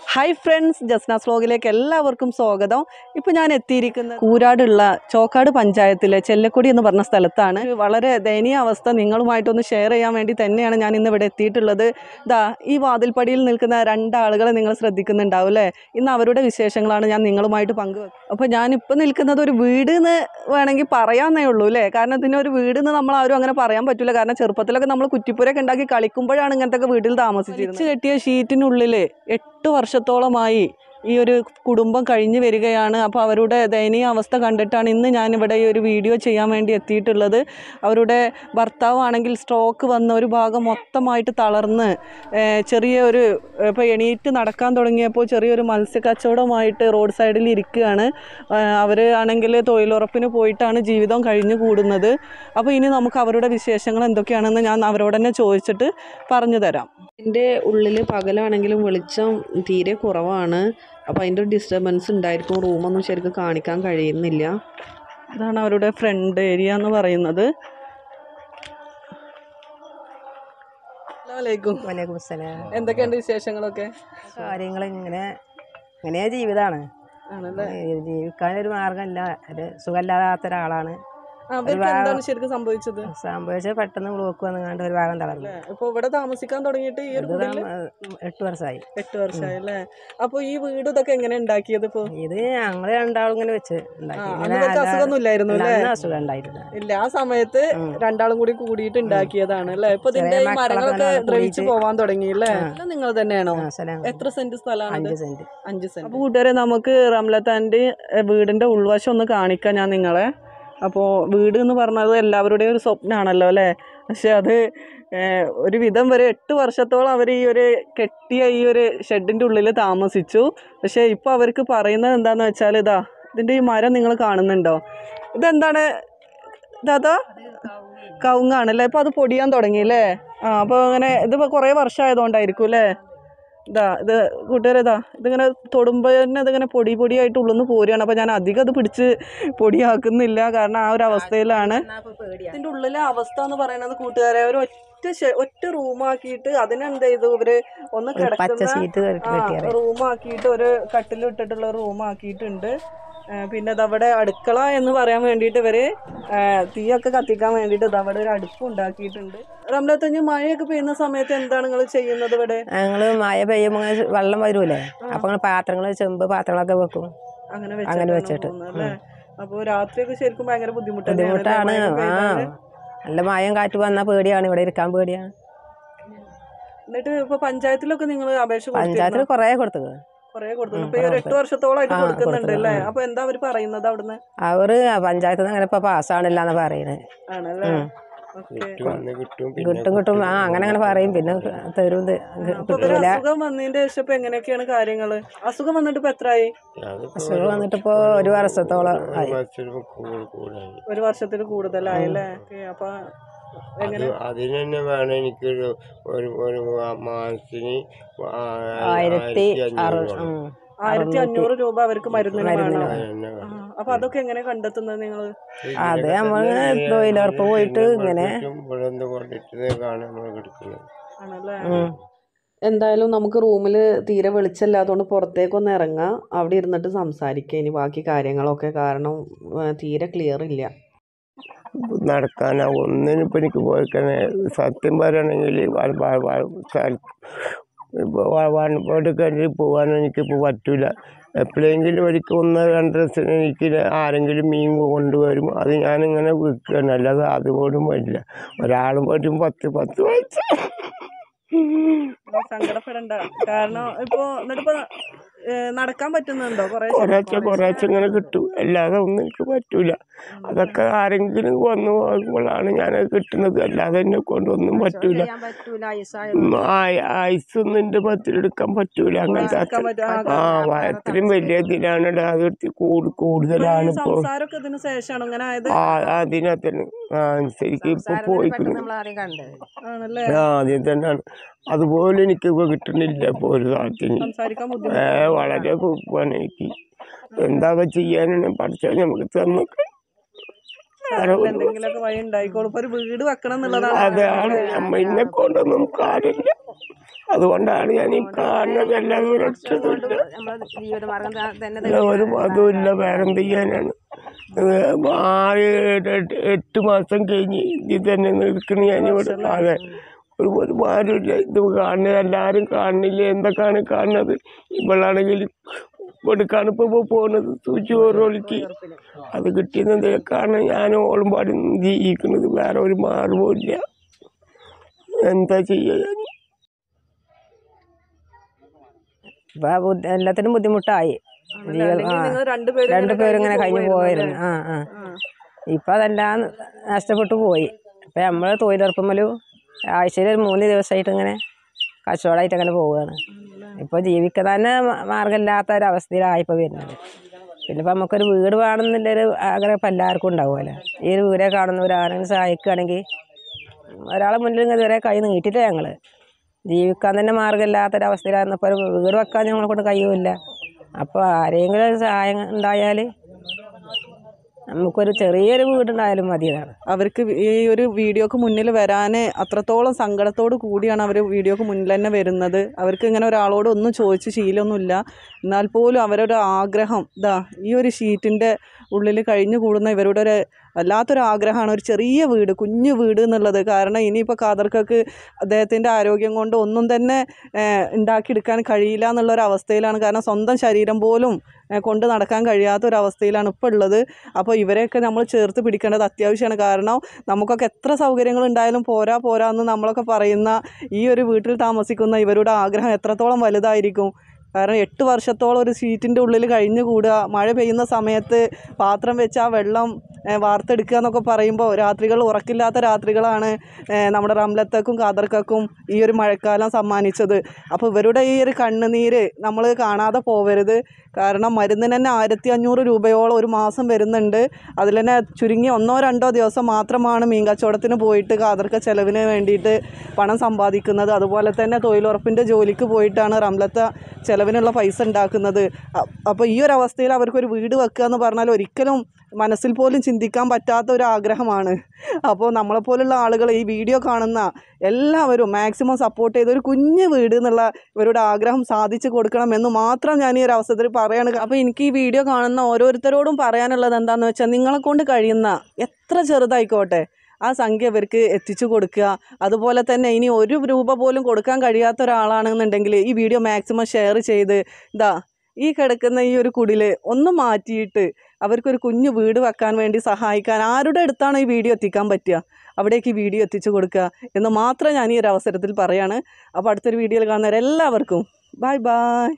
Hi friends, Jasnas vlogilekku ellavarkkum swagadam. Ippo njan ettiyirikkunna Kooraadulla Chokkadu panchayathile Chellakodi ennu parna sthalathaanu. Valare dayaniya avastha ningalumayittu share cheyan vendi thanneyanu njan innu ivide ettiyittulladu. Da ee vaadilpadiyil nilkkunna rendu aalukale ningal shraddhikkunnundavu alle. Innu avarude visheshangalanu njan ningalumayittu pankuvekkunnu. Appo njan ippo nilkkunnathu oru veedu ennu venengi parayanne ullu alle. Karanam idine oru veedu ennu nammal aarum angane parayan pattilla. Karanam ചെറുപ്പത്തിലൊക്കെ നമ്മൾ കുറ്റിപ്പുരയൊക്കെ ഉണ്ടാക്കി കളിക്കുമ്പോഴാണ് ഇങ്ങനത്തെ വീട്ടിൽ താമസിച്ചിരുന്നത്. കെട്ടിയ ഷീറ്റിനുള്ളിൽ 8 വർഷത്തോളമായി ഈ ഒരു കുടുംബം കഴിഞ്ഞു വരികയാണ്. അപ്പോൾ അവരുടെ ദയനീയ അവസ്ഥ കണ്ടിട്ടാണ് ഇന്ന് ഞാൻ ഇവിടെ ഈ ഒരു വീഡിയോ ചെയ്യാൻ വേണ്ടി എത്തിയിട്ടുള്ളത്. അവരുടെ ഭർത്താവാണെങ്കിൽ സ്ട്രോക്ക് വന്ന ഒരു ഭാഗം മൊത്തമായിട്ട് തളർന്ന് ചെറിയൊരു ഇപ്പോൾ എണീറ്റ് നടക്കാൻ തുടങ്ങിയപ്പോൾ ചെറിയൊരു മത്സ്യക്കച്ചവടമായിട്ട് റോഡ് സൈഡിൽ ഇരിക്കുകയാണ്. അവർ ആണെങ്കിൽ തൊഴിലുറപ്പിന് പോയിട്ടാണ് ജീവിതം കഴിഞ്ഞു കൂടുന്നത്. അപ്പോൾ ഇനി നമുക്ക് അവരുടെ വിശേഷങ്ങൾ എന്തൊക്കെയാണെന്ന് ഞാൻ അവരോട് തന്നെ ചോദിച്ചിട്ട് പറഞ്ഞു തരാം. എൻ്റെ ഉള്ളിൽ പകലാണെങ്കിലും വെളിച്ചം തീരെ കുറവാണ്. അപ്പോൾ അതിൻ്റെ ഒരു ഡിസ്റ്റർബൻസ് ഉണ്ടായിരിക്കും. റൂമൊന്നും ശരിക്കും കാണിക്കാൻ കഴിയുന്നില്ല. ഇതാണ് അവരുടെ ഫ്രണ്ട് ഏരിയ എന്ന് പറയുന്നത്. വലൈക്കും സലാം. എന്തൊക്കെയുണ്ട് വിശേഷങ്ങളൊക്കെ? കാര്യങ്ങൾ ഇങ്ങനെ ജീവിതമാണ്. ജീവിക്കാനൊരു മാർഗമില്ല. ഒരു സുഖമില്ലാത്ത ഒരാളാണ്. ശരിക്കും സംഭവിച്ചത് പെട്ടെന്ന് ബ്ലോക്ക് വന്നുകൊണ്ട് ഒരു ഭാഗം തളർന്നു. ഇപ്പൊ ഇവിടെ താമസിക്കാൻ തുടങ്ങിയിട്ട് 8 വർഷമായി. 8 വർഷമായി അല്ലേ? അപ്പൊ ഈ വീട് ഇതൊക്കെ എങ്ങനെ ഉണ്ടാക്കിയത്? ഇപ്പൊ ഇത് ഞങ്ങള് രണ്ടാളും ഇങ്ങനെ വെച്ച് അസുഖമൊന്നും ഇല്ലായിരുന്നു അല്ലേ? അസുഖം ഉണ്ടായിരുന്നു ഇല്ല. ആ സമയത്ത് രണ്ടാളും കൂടിയിട്ട് ഉണ്ടാക്കിയതാണ് അല്ലേ? ഇപ്പൊ ഇതിന്റെ മരങ്ങളൊക്കെ ദ്രവിച്ചു പോവാൻ തുടങ്ങി അല്ലേ? നിങ്ങൾ തന്നെയാണോ? എത്ര സെന്റ് സ്ഥലമാണ്? 5 സെന്റ്. അപ്പൊ കൂട്ടുകാരെ, നമുക്ക് റംലത്താന്റെ വീടിന്റെ ഉൾവശം ഒന്ന് കാണിക്കാം ഞാൻ നിങ്ങളെ. അപ്പോൾ വീട് എന്ന് പറഞ്ഞത് എല്ലാവരുടെയും ഒരു സ്വപ്നമാണല്ലോ അല്ലേ? പക്ഷെ അത് ഒരു വിധം വരെ 8 വർഷത്തോളം അവർ ഈ ഒരു കെട്ടിയ ഈ ഒരു ഷെഡിൻ്റെ ഉള്ളിൽ താമസിച്ചു. പക്ഷേ ഇപ്പോൾ അവർക്ക് പറയുന്നത് എന്താണെന്ന് വെച്ചാൽ ഇതിൻ്റെ ഈ മരം നിങ്ങൾ കാണുന്നുണ്ടോ? ഇതെന്താണ് ഇതാ? കവുങ്ങാണല്ലേ? ഇപ്പോൾ അത് പൊടിയാൻ തുടങ്ങിയില്ലേ? അപ്പോൾ അങ്ങനെ ഇതിപ്പോൾ കുറേ വർഷമായതുകൊണ്ടായിരിക്കും അല്ലേ? ഇത് കൂട്ടുകാരെ, ഇതിങ്ങനെ തൊടുമ്പോൾ തന്നെ ഇതിങ്ങനെ പൊടിയായിട്ട് ഉള്ളിൽ പോരുകയാണ്. അപ്പോൾ ഞാൻ അധികം അത് പിടിച്ച് പൊടിയാക്കുന്നില്ല, കാരണം ആ ഒരു അവസ്ഥയിലാണ്. ഇതിൻ്റെ ഉള്ളിലെ അവസ്ഥ എന്ന് പറയുന്നത് കൂട്ടുകാരെ, ഒരു ഒറ്റ റൂമാക്കിയിട്ട് അതിനെന്ത് ചെയ്തു ഇവര് ഒന്ന് കിടക്കുന്ന റൂമാക്കിയിട്ട് ഒരു കട്ടിലിട്ടിട്ടുള്ള റൂമാക്കിയിട്ടുണ്ട്. പിന്നെ ഇതവിടെ അടുക്കള എന്ന് പറയാൻ വേണ്ടിയിട്ട് ഇവര് തീയൊക്കെ കത്തിക്കാൻ വേണ്ടിയിട്ട് ഇതവിടെ ഒരു അടുപ്പ് ഉണ്ടാക്കിയിട്ടുണ്ട്. റംലത്തഞ്ഞ് മഴയൊക്കെ പെയ്യുന്ന സമയത്ത് എന്താണ് നിങ്ങൾ ചെയ്യുന്നത്? ഇവിടെ ഞങ്ങള് മഴ പെയ്യുമ്പോൾ വെള്ളം വരൂലേ, അപ്പൊ പാത്രങ്ങള് ചെമ്പ് പാത്രങ്ങളൊക്കെ വെക്കും. അങ്ങനെ വെച്ചിട്ട് അല്ലേ? അപ്പൊ രാത്രിയൊക്കെ ശരിക്കും ഭയങ്കര ബുദ്ധിമുട്ടാണ്. നല്ല മഴയും കാറ്റ് വന്നാൽ പേടിയാണ്, ഇവിടെ ഇരിക്കാൻ പേടിയാണ്. എന്നിട്ട് ഇപ്പൊ പഞ്ചായത്തിലൊക്കെ നിങ്ങൾ അപേക്ഷ? പഞ്ചായത്തിൽ കൊറേ കൊടുത്തു. 8 വർഷത്തോളായിട്ട് കൊടുക്കുന്നുണ്ട് അല്ലേ? അപ്പൊ എന്താ അവര് പറയുന്നത് അവിടുന്ന്? അവര് പഞ്ചായത്തിൽ നിന്ന് അങ്ങനെ ഇപ്പൊ പാസ്സാണില്ലാന്ന് പറയുന്നത്. ആണല്ലേ? കിട്ടും അങ്ങനെ പറയും. പിന്നെ തരും. അസുഖം വന്നതിന്റെ ശേഷം എങ്ങനെയൊക്കെയാണ് കാര്യങ്ങള്? അസുഖം വന്നിട്ട് ഇപ്പൊ എത്രയായി? അസുഖം വന്നിട്ട് ഇപ്പൊ 1 വർഷത്തോളം ആയി. 1 വർഷത്തിൽ കൂടുതലായല്ലേ? അപ്പൊ അതിന് തന്നെ വേണം എനിക്കൊരു മാസത്തിന് 1500 രൂപ അവർക്ക് മരുന്നിന് വേണം. അപ്പൊ അതൊക്കെ എങ്ങനെ കണ്ടെത്തുന്നത് നിങ്ങൾ? അത് നമ്മള് തൊഴിലുറപ്പ് പോയിട്ട് ഇങ്ങനെ ആണല്ലേ? എന്തായാലും നമുക്ക് റൂമിൽ തീരെ വെളിച്ചമില്ലാത്തതുകൊണ്ട് പുറത്തേക്കൊന്ന് ഇറങ്ങാം, അവിടെ ഇരുന്നിട്ട് സംസാരിക്കാം ഇനി ബാക്കി കാര്യങ്ങളൊക്കെ, കാരണം തീരെ ക്ലിയർ ഇല്ല. നടക്കാനാ ഒന്നിനിപ്പോൾ എനിക്ക് പോയിക്കണേ. സത്യം പറയുകയാണെങ്കിൽ വൺപോട്ട് പോകാൻ എനിക്കിപ്പോൾ പറ്റില്ല. എപ്പോഴെങ്കിലും ഒരിക്കൽ 1-2 ദിവസത്തിന് എനിക്ക് ആരെങ്കിലും മീൻ കൊണ്ടുവരും, അത് ഞാനിങ്ങനെ വിൽക്കുകയാണ്. അല്ലാതെ അതുപോലും പറ്റില്ല. ഒരാളും പറ്റും 10 വയസ്സ്. സങ്കടപ്പെടണ്ട, കാരണം ഇപ്പൊ എന്നിട്ടിപ്പോ നടക്കാൻ പറ്റുന്നുണ്ടോ? കുറേശ്ശെ ഇങ്ങനെ കിട്ടും, അല്ലാതെ ഒന്നും എനിക്ക് പറ്റൂല. അതൊക്കെ ആരെങ്കിലും വന്നു പോകുമ്പോഴാണ് ഞാനത് കിട്ടുന്നത്, അല്ലാതെ എന്നെ കൊണ്ടൊന്നും പറ്റൂല. ഐസൊന്നും എൻ്റെ പത്തിലെടുക്കാൻ പറ്റൂല. അങ്ങനത്തെ അത്രയും വലിയ ഇതിലാണ്. അത് കൂടുതലാണ് ഇപ്പൊ. അതിനകത്തിന് ശരിക്കും ഇപ്പൊ പോയിക്കുന്നു. ആദ്യം തന്നെയാണ്. അതുപോലെ എനിക്കിപ്പോൾ കിട്ടുന്നില്ല ഇപ്പോൾ ഒരു സാധനത്തിന്. വളരെ കുഴപ്പമാണ് എനിക്ക്. എന്താ ചെയ്യാനാണ്? പഠിച്ചാൽ നമുക്ക് തന്നൊക്കെ എന്തെങ്കിലുമൊക്കെ വഴി ഉണ്ടായിക്കോളും. ഒരു വീട് വെക്കണം എന്നുള്ളതാണ്. അതാണ്. ഇന്നെ കൊണ്ടൊന്നും കാര്യമില്ല. അതുകൊണ്ടാണ് ഞാൻ ഈ കാണുന്നത്. അല്ലാതെ ഒരൊറ്റതുമില്ല, ജീവിതമാർഗം ഒരു അതുമില്ല. വേറെന്ത് ചെയ്യാനാണ്? 8 മാസം കഴിഞ്ഞ് ഇതിൽ തന്നെ നിൽക്കണ ഞാനിവിടെ. അതെ, ഒരു മാരുമില്ല. ഇത് കാണുന്നത് എല്ലാവരും കാണുന്നില്ല. എന്തൊക്കെയാണ് കാണുന്നത്? ഇവളാണെങ്കിൽ കൊടുക്കാണ് ഇപ്പോൾ പോകുന്നത് ചോറൊലിക്ക്. അത് കിട്ടിയെന്നതിലേക്കാണ് ഞാൻ ഓളുംപാടി ജീവിക്കുന്നത്. വേറെ ഒരു മാർഗവുമില്ല. എന്താ ചെയ്യുക? ഇപ്പം എല്ലാത്തിനും ബുദ്ധിമുട്ടായി. രണ്ടുപേരും ഇങ്ങനെ കഴിഞ്ഞു പോയിരുന്നു. ഇപ്പം അതെല്ലാം നഷ്ടപ്പെട്ടു പോയി. ഇപ്പം നമ്മൾ തൊഴിലുറപ്പുമ്മലും ആഴ്ചയിൽ 3 ദിവസമായിട്ട് ഇങ്ങനെ കച്ചവടമായിട്ട് അങ്ങനെ പോവുകയാണ്. ഇപ്പോൾ ജീവിക്കാൻ തന്നെ മാർഗമില്ലാത്ത ഒരവസ്ഥയിലായിപ്പോൾ വരുന്നത്. പിന്നെ ഇപ്പം നമുക്കൊരു വീട് വേണമെന്നുള്ളൊരു ആഗ്രഹം ഇപ്പം എല്ലാവർക്കും ഉണ്ടാവുമല്ലോ. ഈ ഒരു വീടേ കാണുന്നവരാരെങ്കിലും സഹായിക്കുകയാണെങ്കിൽ, ഒരാളെ മുന്നിൽ ഇതുവരെ കൈ നീട്ടിയിട്ടില്ല ഞങ്ങൾ. ജീവിക്കാൻ തന്നെ മാർഗമില്ലാത്തൊരവസ്ഥയിലായിരുന്നപ്പോൾ ഒരു വീട് വെക്കാൻ ഞങ്ങളെ കൊണ്ട് കഴിയുമില്ല. അപ്പോൾ ആരെങ്കിലും ഒരു സഹായം ഉണ്ടായാൽ നമുക്കൊരു ചെറിയൊരു വീടുണ്ടായാലും മതിയതാണ്. അവർക്ക് ഈ ഒരു വീഡിയോക്ക് മുന്നിൽ വരാൻ അത്രത്തോളം സങ്കടത്തോട് കൂടിയാണ് അവർ വീഡിയോക്ക് മുന്നിൽ തന്നെ വരുന്നത്. അവർക്ക് ഇങ്ങനെ ഒരാളോട് ഒന്നും ചോദിച്ച് ശീലമൊന്നുമില്ല. എന്നാൽ പോലും അവരുടെ ആഗ്രഹം ഈ ഒരു ഷീറ്റിൻ്റെ ഉള്ളിൽ കഴിഞ്ഞു കൂടുന്ന ഇവരുടെ ഒരു വല്ലാത്തൊരു ആഗ്രഹമാണ് ഒരു ചെറിയ വീട്, കുഞ്ഞു വീട് എന്നുള്ളത്. കാരണം ഇനിയിപ്പോൾ ഖാദർക്കക്ക് അദ്ദേഹത്തിൻ്റെ ആരോഗ്യം കൊണ്ട് ഒന്നും തന്നെ ഉണ്ടാക്കിയെടുക്കാൻ കഴിയില്ല എന്നുള്ളൊരവസ്ഥയിലാണ്. കാരണം സ്വന്തം ശരീരം പോലും കൊണ്ട് നടക്കാൻ കഴിയാത്തൊരവസ്ഥയിലാണ് ഇപ്പോൾ ഉള്ളത്. അപ്പോൾ ഇവരെയൊക്കെ നമ്മൾ ചേർത്ത് പിടിക്കേണ്ടത് അത്യാവശ്യമാണ്. കാരണം നമുക്കൊക്കെ എത്ര സൗകര്യങ്ങൾ ഉണ്ടായാലും പോരാന്ന് നമ്മളൊക്കെ പറയുന്ന ഈ ഒരു വീട്ടിൽ താമസിക്കുന്ന ഇവരുടെ ആഗ്രഹം എത്രത്തോളം വലുതായിരിക്കും. കാരണം 8 വർഷത്തോളം ഒരു ഷീറ്റിൻ്റെ ഉള്ളിൽ കഴിഞ്ഞു കൂടുക, മഴ പെയ്യുന്ന സമയത്ത് പാത്രം വെച്ച് ആ വെള്ളം വാർത്തെടുക്കുക എന്നൊക്കെ പറയുമ്പോൾ രാത്രികൾ ഉറക്കില്ലാത്ത രാത്രികളാണ് നമ്മുടെ റംലത്തക്കും ഖാദർക്കും ഈ ഒരു മഴക്കാലം സമ്മാനിച്ചത്. അപ്പോൾ ഇവരുടെ ഈ ഒരു കണ്ണുനീര് നമ്മൾ കാണാതെ പോവരുത്. കാരണം മരുന്നിന് തന്നെ 1500 രൂപയോളം ഒരു മാസം വരുന്നുണ്ട്. അതിൽ തന്നെ ചുരുങ്ങി 1-2 ദിവസം മാത്രമാണ് മീൻ കച്ചവടത്തിന് പോയിട്ട് ഖാദർക്ക ചെലവിന് വേണ്ടിയിട്ട് പണം സമ്പാദിക്കുന്നത്. അതുപോലെ തന്നെ തൊഴിലുറപ്പിൻ്റെ ജോലിക്ക് പോയിട്ടാണ് റംലത്ത ചെലവിനുള്ള പൈസ ഉണ്ടാക്കുന്നത്. അപ്പോൾ ഈ ഒരു അവസ്ഥയിൽ അവർക്കൊരു വീട് വെക്കുക എന്ന് പറഞ്ഞാൽ ഒരിക്കലും മനസ്സിൽ പോലും ചിന്തിക്കാൻ പറ്റാത്ത ഒരു ആഗ്രഹമാണ്. അപ്പോൾ നമ്മളെപ്പോലുള്ള ആളുകൾ ഈ വീഡിയോ കാണുന്ന എല്ലാവരും മാക്സിമം സപ്പോർട്ട് ചെയ്ത് ഒരു കുഞ്ഞു വീട് എന്നുള്ള ഇവരുടെ ആഗ്രഹം സാധിച്ചു കൊടുക്കണം എന്ന് മാത്രം ഞാൻ ഈ ഒരു അവസരത്തിൽ പറയാണ്. അപ്പോൾ എനിക്ക് ഈ വീഡിയോ കാണുന്ന ഓരോരുത്തരോടും പറയാനുള്ളത് എന്താണെന്ന് വെച്ചാൽ, നിങ്ങളെ കൊണ്ട് കഴിയുന്ന എത്ര ചെറുതായിക്കോട്ടെ ആ സംഖ്യ ഇവർക്ക് എത്തിച്ചു കൊടുക്കുക. അതുപോലെ തന്നെ ഇനി 1 രൂപ പോലും കൊടുക്കാൻ കഴിയാത്ത ഒരാളാണെന്നുണ്ടെങ്കിൽ ഈ വീഡിയോ മാക്സിമം ഷെയർ ചെയ്ത് ഈ കിടക്കുന്ന ഈ ഒരു കുടിൽ ഒന്ന് മാറ്റിയിട്ട് അവർക്കൊരു കുഞ്ഞു വീട് വെക്കാൻ വേണ്ടി സഹായിക്കാൻ ആരുടെ അടുത്താണ് ഈ വീഡിയോ എത്തിക്കാൻ പറ്റുക അവിടേക്ക് ഈ വീഡിയോ എത്തിച്ചു കൊടുക്കുക എന്ന് മാത്രം ഞാൻ ഈ ഒരു അവസരത്തിൽ പറയാണ്. അപ്പോൾ അടുത്തൊരു വീഡിയോയിൽ കാണുന്നവരെല്ലാവർക്കും ബൈ.